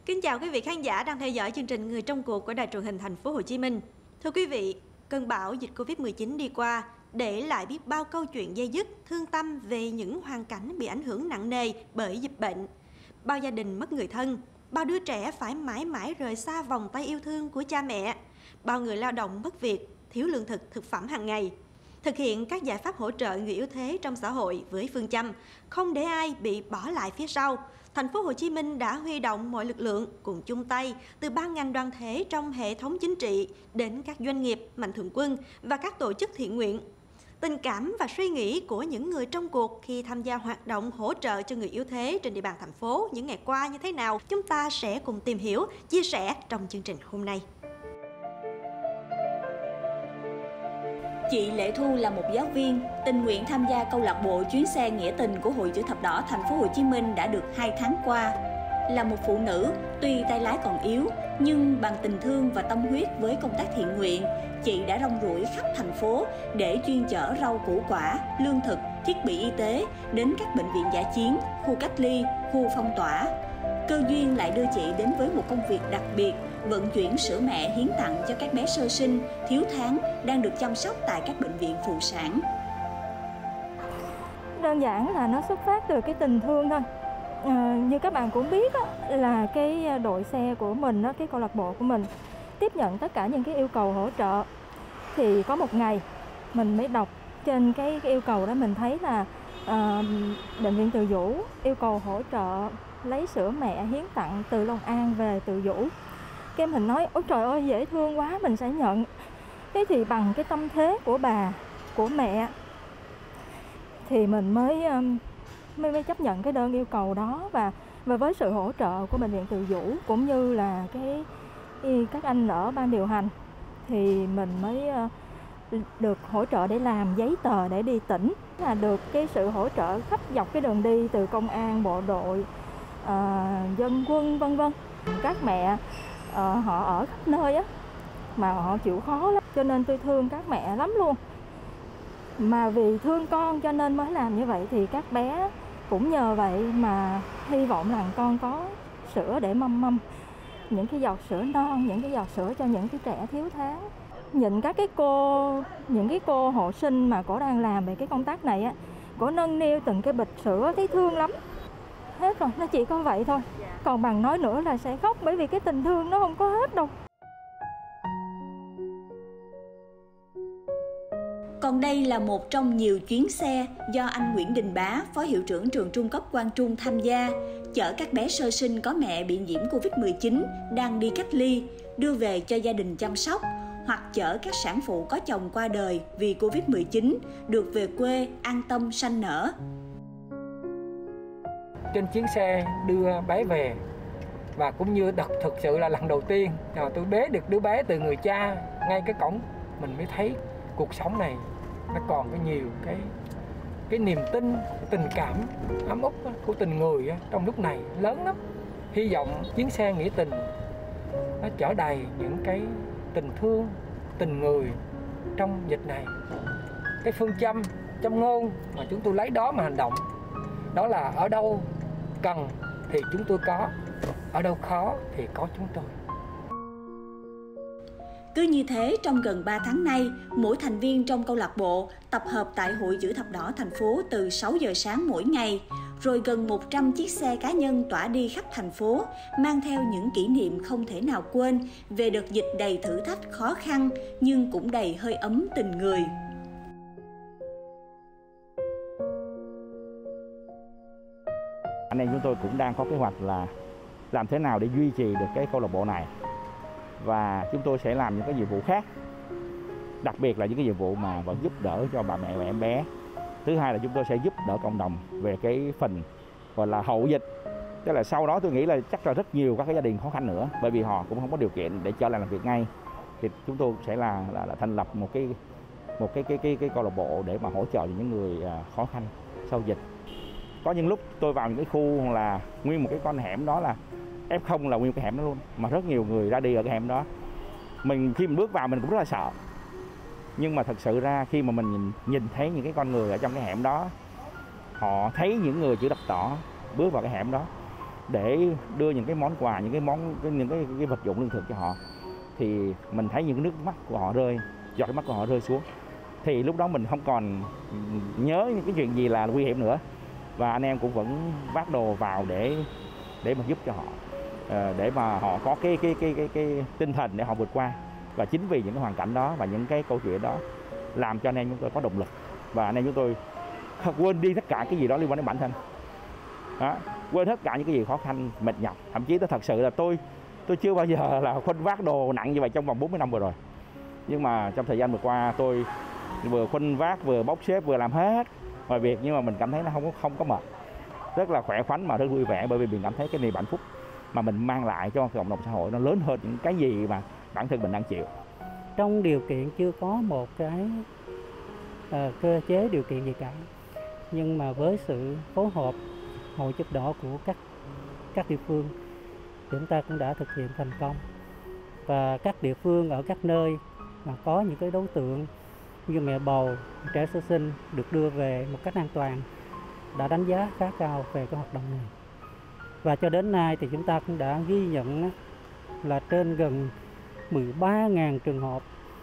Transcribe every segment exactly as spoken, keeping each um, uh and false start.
Kính chào quý vị khán giả đang theo dõi chương trình Người trong cuộc của Đài truyền hình Thành phố Hồ Chí Minh. Thưa quý vị, cơn bão dịch Covid mười chín đi qua để lại biết bao câu chuyện dây dứt, thương tâm về những hoàn cảnh bị ảnh hưởng nặng nề bởi dịch bệnh. Bao gia đình mất người thân, bao đứa trẻ phải mãi mãi rời xa vòng tay yêu thương của cha mẹ, bao người lao động mất việc, thiếu lương thực, thực phẩm hàng ngày. Thực hiện các giải pháp hỗ trợ người yếu thế trong xã hội với phương châm không để ai bị bỏ lại phía sau, Thành phố Hồ Chí Minh đã huy động mọi lực lượng cùng chung tay từ ban ngành đoàn thể trong hệ thống chính trị đến các doanh nghiệp, mạnh thường quân và các tổ chức thiện nguyện. Tình cảm và suy nghĩ của những người trong cuộc khi tham gia hoạt động hỗ trợ cho người yếu thế trên địa bàn thành phố những ngày qua như thế nào, chúng ta sẽ cùng tìm hiểu, chia sẻ trong chương trình hôm nay. Chị Lệ Thu là một giáo viên tình nguyện tham gia câu lạc bộ chuyến xe nghĩa tình của Hội Chữ Thập Đỏ Thành phố Hồ Chí Minh đã được hai tháng qua. Là một phụ nữ, tuy tay lái còn yếu, nhưng bằng tình thương và tâm huyết với công tác thiện nguyện, chị đã rong ruổi khắp thành phố để chuyên chở rau củ quả, lương thực, thiết bị y tế đến các bệnh viện dã chiến, khu cách ly, khu phong tỏa. Cơ duyên lại đưa chị đến với một công việc đặc biệt, vận chuyển sữa mẹ hiến tặng cho các bé sơ sinh, thiếu tháng đang được chăm sóc tại các bệnh viện phụ sản. Đơn giản là nó xuất phát từ cái tình thương thôi. À, như các bạn cũng biết á, là cái đội xe của mình, á, cái câu lạc bộ của mình tiếp nhận tất cả những cái yêu cầu hỗ trợ. Thì có một ngày mình mới đọc trên cái, cái yêu cầu đó, mình thấy là à, bệnh viện Từ Dũ yêu cầu hỗ trợ lấy sữa mẹ hiến tặng từ Long An về Từ Dũ. Cái mình nói ôi trời ơi dễ thương quá, mình sẽ nhận. Thế thì bằng cái tâm thế của bà, của mẹ thì mình mới mới, mới chấp nhận cái đơn yêu cầu đó, và và với sự hỗ trợ của bệnh viện Từ Dũ cũng như là cái các anh ở ban điều hành thì mình mới được hỗ trợ để làm giấy tờ để đi tỉnh, là được cái sự hỗ trợ khắp dọc cái đường đi từ công an, bộ đội, à, dân quân vân vân. Các mẹ à, họ ở khắp nơi á mà họ chịu khó lắm, cho nên tôi thương các mẹ lắm luôn. Mà vì thương con cho nên mới làm như vậy, thì các bé cũng nhờ vậy mà hy vọng rằng con có sữa để mâm mâm, những cái giọt sữa non, những cái giọt sữa cho những cái trẻ thiếu tháng. Nhìn các cái cô, những cái cô hộ sinh mà cổ đang làm về cái công tác này á, cổ nâng niu từng cái bịch sữa thấy thương lắm. Hết rồi, nó chỉ có vậy thôi. Còn bằng nói nữa là sẽ khóc, bởi vì cái tình thương nó không có hết đâu. Còn đây là một trong nhiều chuyến xe do anh Nguyễn Đình Bá, Phó Hiệu trưởng trường Trung cấp Quang Trung tham gia, chở các bé sơ sinh có mẹ bị nhiễm Covid mười chín đang đi cách ly, đưa về cho gia đình chăm sóc, hoặc chở các sản phụ có chồng qua đời vì Covid mười chín được về quê an tâm sanh nở. Trên chuyến xe đưa bé về, và cũng như thật thực sự là lần đầu tiên rồi tôi bế được đứa bé từ người cha ngay cái cổng, mình mới thấy cuộc sống này nó còn có nhiều cái cái niềm tin, tình cảm ấm ức của tình người trong lúc này lớn lắm. Hy vọng chuyến xe nghĩa tình nó chở đầy những cái tình thương, tình người trong dịch này. Cái phương châm, châm ngôn mà chúng tôi lấy đó mà hành động, đó là ở đâu cần thì chúng tôi có, ở đâu khó thì có chúng tôi. Cứ như thế, trong gần ba tháng nay, mỗi thành viên trong câu lạc bộ tập hợp tại Hội Chữ Thập Đỏ thành phố từ sáu giờ sáng mỗi ngày, rồi gần một trăm chiếc xe cá nhân tỏa đi khắp thành phố, mang theo những kỷ niệm không thể nào quên về đợt dịch đầy thử thách khó khăn nhưng cũng đầy hơi ấm tình người. Anh em chúng tôi cũng đang có kế hoạch là làm thế nào để duy trì được cái câu lạc bộ này, và chúng tôi sẽ làm những cái nhiệm vụ khác, đặc biệt là những cái nhiệm vụ mà vẫn giúp đỡ cho bà mẹ và em bé. Thứ hai là chúng tôi sẽ giúp đỡ cộng đồng về cái phần gọi là hậu dịch, tức là sau đó tôi nghĩ là chắc là rất nhiều các cái gia đình khó khăn nữa, bởi vì họ cũng không có điều kiện để trở lại làm việc ngay, thì chúng tôi sẽ là là, là thành lập một cái một cái cái cái cái câu lạc bộ để mà hỗ trợ những người khó khăn sau dịch. Có những lúc tôi vào những cái khu là nguyên một cái con hẻm đó là ép không là nguyên cái hẻm đó luôn, mà rất nhiều người ra đi ở cái hẻm đó. Mình khi mình bước vào mình cũng rất là sợ, nhưng mà thật sự ra khi mà mình nhìn, nhìn thấy những cái con người ở trong cái hẻm đó, họ thấy những người chữ thập đỏ bước vào cái hẻm đó, để đưa những cái món quà, những cái món những cái, cái vật dụng lương thực cho họ, thì mình thấy những nước mắt của họ rơi, giọt mắt của họ rơi xuống, thì lúc đó mình không còn nhớ những cái chuyện gì là nguy hiểm nữa, và anh em cũng vẫn vác đồ vào để để mà giúp cho họ, để mà họ có cái cái cái cái cái tinh thần để họ vượt qua. Và chính vì những cái hoàn cảnh đó và những cái câu chuyện đó làm cho anh em chúng tôi có động lực, và anh em chúng tôi quên đi tất cả cái gì đó liên quan đến bản thân. Đó, quên hết cả những cái gì khó khăn, mệt nhọc. Thậm chí tôi thật sự là tôi tôi chưa bao giờ là khuân vác đồ nặng như vậy trong vòng bốn mươi năm vừa rồi. Nhưng mà trong thời gian vừa qua tôi vừa khuân vác, vừa bốc xếp, vừa làm hết mọi việc, nhưng mà mình cảm thấy nó không có không có mệt, rất là khỏe khoắn mà rất vui vẻ, bởi vì mình cảm thấy cái niềm hạnh phúc mà mình mang lại cho cộng đồng xã hội nó lớn hơn những cái gì mà bản thân mình đang chịu. Trong điều kiện chưa có một cái uh, cơ chế điều kiện gì cả, nhưng mà với sự phối hợp hội giúp đỡ của các các địa phương, chúng ta cũng đã thực hiện thành công. Và các địa phương ở các nơi mà có những cái đối tượng như mẹ bầu, trẻ sơ sinh được đưa về một cách an toàn đã đánh giá khá cao về cái hoạt động này. Và cho đến nay thì chúng ta cũng đã ghi nhận là trên gần mười ba nghìn trường hợp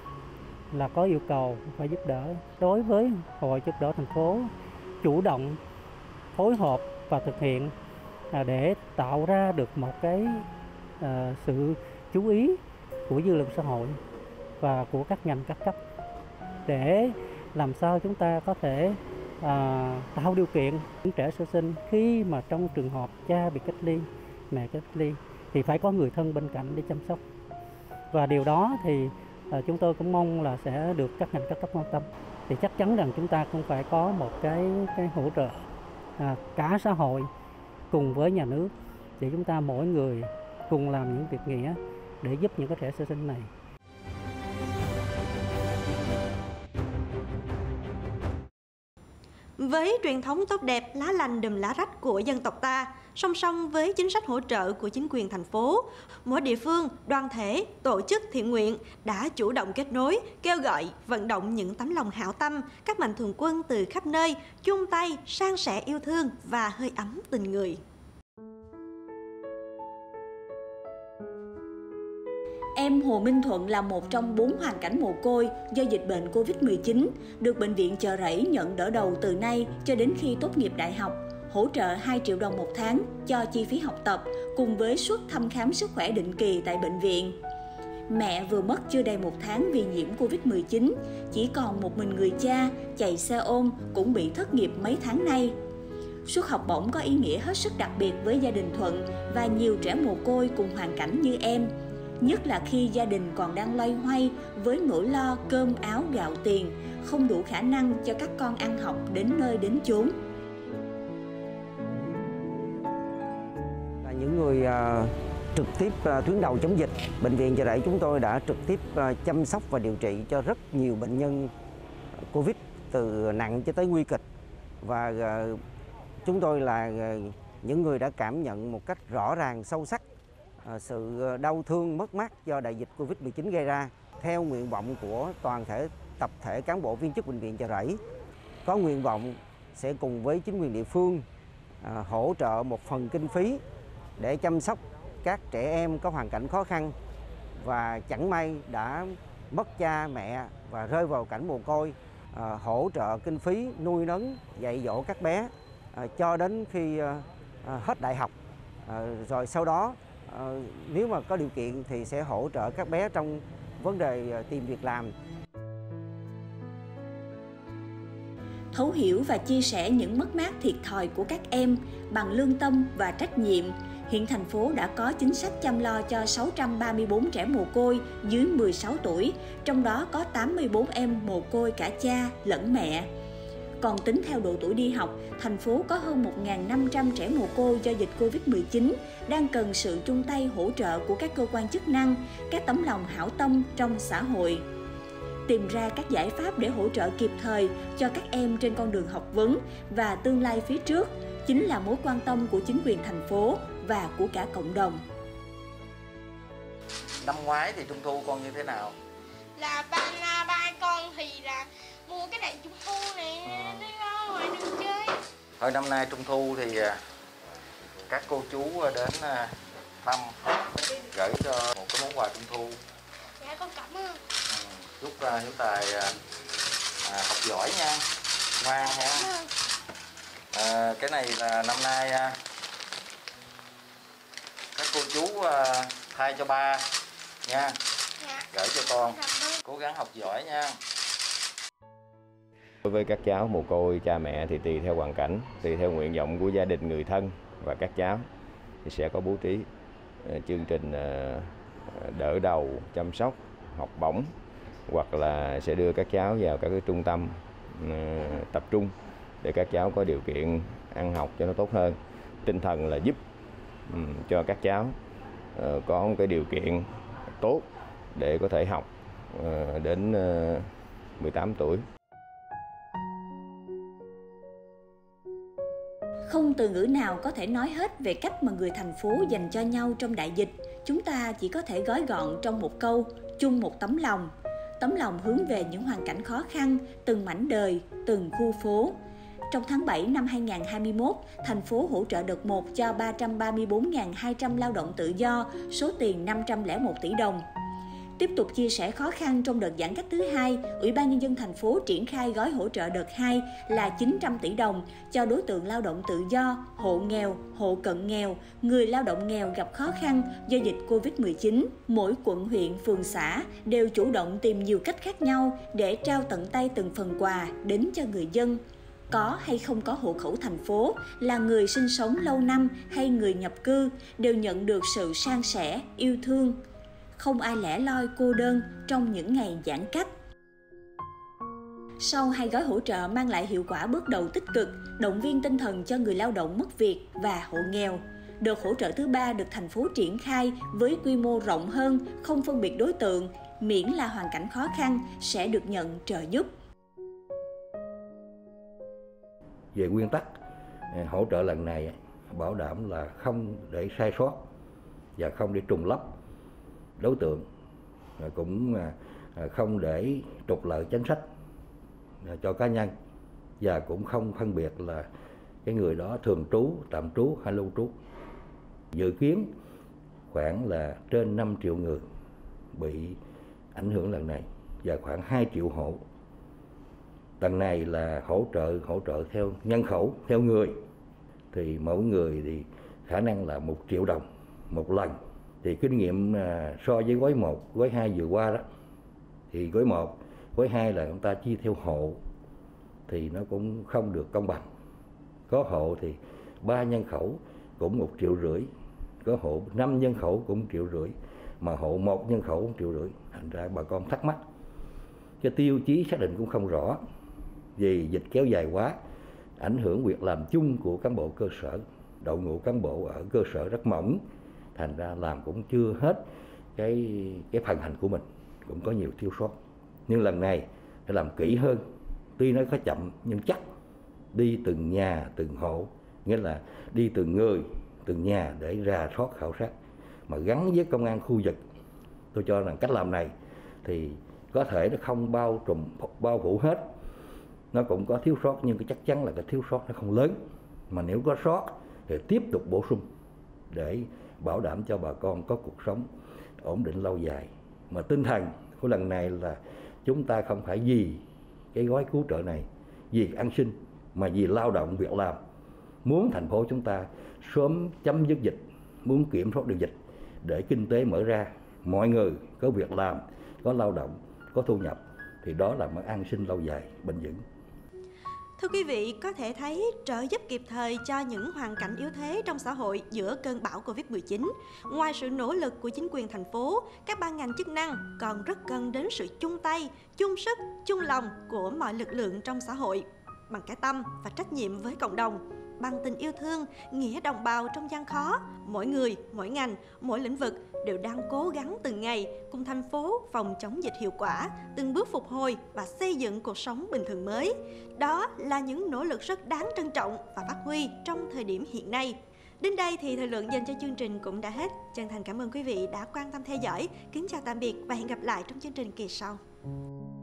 là có yêu cầu phải giúp đỡ. Đối với hội giúp đỡ thành phố chủ động phối hợp và thực hiện để tạo ra được một cái uh, sự chú ý của dư luận xã hội và của các ngành các cấp, để làm sao chúng ta có thể uh, tạo điều kiện những trẻ sơ sinh khi mà trong trường hợp cha bị cách ly, mẹ cách ly thì phải có người thân bên cạnh để chăm sóc. Và điều đó thì uh, chúng tôi cũng mong là sẽ được các ngành các cấp quan tâm. Thì chắc chắn rằng chúng ta cũng phải có một cái cái hỗ trợ uh, cả xã hội cùng với nhà nước, để chúng ta mỗi người cùng làm những việc nghĩa để giúp những cái trẻ sơ sinh này. Với truyền thống tốt đẹp, lá lành đùm lá rách của dân tộc ta, song song với chính sách hỗ trợ của chính quyền thành phố, mỗi địa phương, đoàn thể, tổ chức thiện nguyện đã chủ động kết nối, kêu gọi, vận động những tấm lòng hảo tâm, các mạnh thường quân từ khắp nơi, chung tay, san sẻ yêu thương và hơi ấm tình người. Em Hồ Minh Thuận là một trong bốn hoàn cảnh mồ côi do dịch bệnh Covid mười chín, được Bệnh viện Chợ Rẫy nhận đỡ đầu từ nay cho đến khi tốt nghiệp đại học, hỗ trợ hai triệu đồng một tháng cho chi phí học tập, cùng với suất thăm khám sức khỏe định kỳ tại bệnh viện. Mẹ vừa mất chưa đầy một tháng vì nhiễm Covid mười chín, chỉ còn một mình người cha chạy xe ôm cũng bị thất nghiệp mấy tháng nay. Suất học bổng có ý nghĩa hết sức đặc biệt với gia đình Thuận và nhiều trẻ mồ côi cùng hoàn cảnh như em, nhất là khi gia đình còn đang loay hoay với nỗi lo cơm áo gạo tiền, không đủ khả năng cho các con ăn học đến nơi đến chốn. Là những người uh, trực tiếp uh, tuyến đầu chống dịch, Bệnh viện Chợ Rẫy chúng tôi đã trực tiếp uh, chăm sóc và điều trị cho rất nhiều bệnh nhân Covid từ nặng cho tới nguy kịch. Và uh, chúng tôi là uh, những người đã cảm nhận một cách rõ ràng, sâu sắc sự đau thương, mất mát do đại dịch Covid mười chín gây ra. Theo nguyện vọng của toàn thể tập thể cán bộ viên chức Bệnh viện Chợ Rẫy, có nguyện vọng sẽ cùng với chính quyền địa phương à, hỗ trợ một phần kinh phí để chăm sóc các trẻ em có hoàn cảnh khó khăn và chẳng may đã mất cha mẹ và rơi vào cảnh mồ côi, à, hỗ trợ kinh phí nuôi nấng dạy dỗ các bé à, cho đến khi à, hết đại học, à, rồi sau đó à, nếu mà có điều kiện thì sẽ hỗ trợ các bé trong vấn đề tìm việc làm. Thấu hiểu và chia sẻ những mất mát thiệt thòi của các em bằng lương tâm và trách nhiệm, hiện thành phố đã có chính sách chăm lo cho sáu trăm ba mươi bốn trẻ mồ côi dưới mười sáu tuổi, trong đó có tám mươi bốn em mồ côi cả cha lẫn mẹ. Còn tính theo độ tuổi đi học, thành phố có hơn một nghìn năm trăm trẻ mồ côi do dịch Covid mười chín đang cần sự chung tay hỗ trợ của các cơ quan chức năng, các tấm lòng hảo tâm trong xã hội. Tìm ra các giải pháp để hỗ trợ kịp thời cho các em trên con đường học vấn và tương lai phía trước chính là mối quan tâm của chính quyền thành phố và của cả cộng đồng. Năm ngoái thì Trung thu con như thế nào? Là ba ba con thì là mua cái đèn Trung thu này đi ra ngoài đường chơi. Hồi năm nay Trung thu thì các cô chú đến thăm, gửi cho một cái món quà trung thu. Dạ con cảm ơn. Ừ, chúc uh, Hiếu Tài uh, học giỏi nha, ngoan nha. À, cái này là năm nay uh, các cô chú uh, thay cho ba nha, Dạ. gửi cho con, cố gắng học giỏi nha. Đối với các cháu mồ côi cha mẹ thì tùy theo hoàn cảnh, tùy theo nguyện vọng của gia đình, người thân và các cháu thì sẽ có bố trí uh, chương trình uh, đỡ đầu, chăm sóc, học bổng, hoặc là sẽ đưa các cháu vào các cái trung tâm uh, tập trung để các cháu có điều kiện ăn học cho nó tốt hơn. Tinh thần là giúp um, cho các cháu uh, có một cái điều kiện tốt để có thể học uh, đến uh, mười tám tuổi. Không từ ngữ nào có thể nói hết về cách mà người thành phố dành cho nhau trong đại dịch. Chúng ta chỉ có thể gói gọn trong một câu, chung một tấm lòng. Tấm lòng hướng về những hoàn cảnh khó khăn, từng mảnh đời, từng khu phố. Trong tháng bảy năm hai nghìn không trăm hai mươi mốt, thành phố hỗ trợ đợt một cho ba trăm ba mươi tư nghìn hai trăm lao động tự do, số tiền năm trăm lẻ một tỷ đồng. Tiếp tục chia sẻ khó khăn trong đợt giãn cách thứ hai, Ủy ban Nhân dân thành phố triển khai gói hỗ trợ đợt hai là chín trăm tỷ đồng cho đối tượng lao động tự do, hộ nghèo, hộ cận nghèo, người lao động nghèo gặp khó khăn do dịch Covid mười chín. Mỗi quận, huyện, phường, xã đều chủ động tìm nhiều cách khác nhau để trao tận tay từng phần quà đến cho người dân. Có hay không có hộ khẩu thành phố, là người sinh sống lâu năm hay người nhập cư đều nhận được sự san sẻ, yêu thương. Không ai lẻ loi cô đơn trong những ngày giãn cách. Sau hai gói hỗ trợ mang lại hiệu quả bước đầu tích cực, động viên tinh thần cho người lao động mất việc và hộ nghèo. Đợt hỗ trợ thứ ba được thành phố triển khai với quy mô rộng hơn, không phân biệt đối tượng, miễn là hoàn cảnh khó khăn sẽ được nhận trợ giúp. Về nguyên tắc, hỗ trợ lần này bảo đảm là không để sai sót và không để trùng lắp đối tượng, cũng không để trục lợi chính sách cho cá nhân, và cũng không phân biệt là cái người đó thường trú, tạm trú hay lưu trú. Dự kiến khoảng là trên năm triệu người bị ảnh hưởng lần này và khoảng hai triệu hộ. Lần này là hỗ trợ hỗ trợ theo nhân khẩu, theo người, thì mỗi người thì khả năng là một triệu đồng một lần. Thì kinh nghiệm so với gói một, gói hai vừa qua đó, thì gói một, gói hai là chúng ta chia theo hộ thì nó cũng không được công bằng. Có hộ thì ba nhân khẩu cũng một triệu rưỡi, có hộ năm nhân khẩu cũng một triệu rưỡi, mà hộ một nhân khẩu một triệu rưỡi. Thành ra bà con thắc mắc, cái tiêu chí xác định cũng không rõ, vì dịch kéo dài quá, ảnh hưởng việc làm chung của cán bộ cơ sở, đội ngũ cán bộ ở cơ sở rất mỏng, thành ra làm cũng chưa hết cái cái phần hành của mình, cũng có nhiều thiếu sót. Nhưng lần này phải làm kỹ hơn, tuy nó có chậm nhưng chắc, đi từng nhà từng hộ, nghĩa là đi từng người từng nhà để rà soát khảo sát, mà gắn với công an khu vực. Tôi cho rằng cách làm này thì có thể nó không bao trùm bao phủ hết, nó cũng có thiếu sót, nhưng cái chắc chắn là cái thiếu sót nó không lớn, mà nếu có sót thì tiếp tục bổ sung để bảo đảm cho bà con có cuộc sống ổn định lâu dài. Mà tinh thần của lần này là chúng ta không phải vì cái gói cứu trợ này, vì an sinh, mà vì lao động việc làm. Muốn thành phố chúng ta sớm chấm dứt dịch, muốn kiểm soát được dịch để kinh tế mở ra, mọi người có việc làm, có lao động, có thu nhập, thì đó là một an sinh lâu dài, bền vững. Thưa quý vị, có thể thấy trợ giúp kịp thời cho những hoàn cảnh yếu thế trong xã hội giữa cơn bão Covid mười chín. Ngoài sự nỗ lực của chính quyền thành phố, các ban ngành chức năng còn rất cần đến sự chung tay, chung sức, chung lòng của mọi lực lượng trong xã hội, bằng cái tâm và trách nhiệm với cộng đồng. Bằng tình yêu thương, nghĩa đồng bào trong gian khó, mỗi người, mỗi ngành, mỗi lĩnh vực đều đang cố gắng từng ngày cùng thành phố phòng chống dịch hiệu quả, từng bước phục hồi và xây dựng cuộc sống bình thường mới. Đó là những nỗ lực rất đáng trân trọng và phát huy trong thời điểm hiện nay. Đến đây thì thời lượng dành cho chương trình cũng đã hết. Chân thành cảm ơn quý vị đã quan tâm theo dõi. Kính chào tạm biệt và hẹn gặp lại trong chương trình kỳ sau.